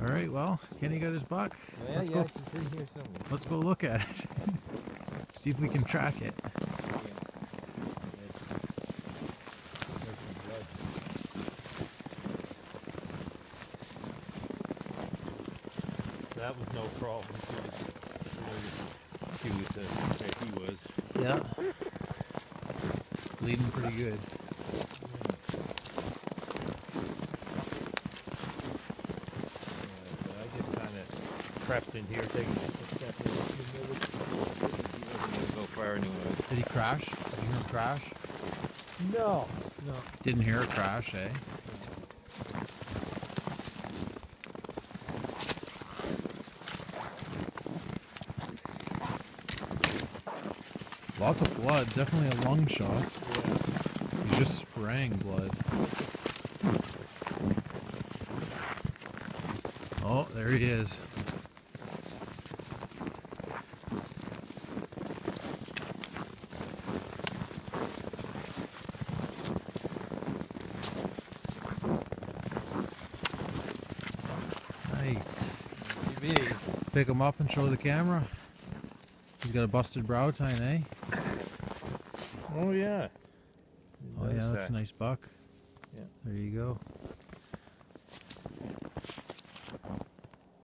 Alright, well, Kenny got his buck. Yeah, Let's yeah, go. it's in here somewhere. Let's go look at it. See if we can track it. That was no problem. She was where he was. Yeah. Bleeding pretty good. So I just kind of crept in here, taking a step in. He wasn't going to go far anyway. Did he crash? Did you hear him crash? No, no. Didn't hear a crash, eh? Lots of blood, definitely a lung shot. Yeah. He's just spraying blood. Oh, there he is. Nice. Maybe. Pick him up and show the camera. He's got a busted brow tine, eh? Oh, yeah. Oh yeah, that's a nice buck. Yeah. There you go.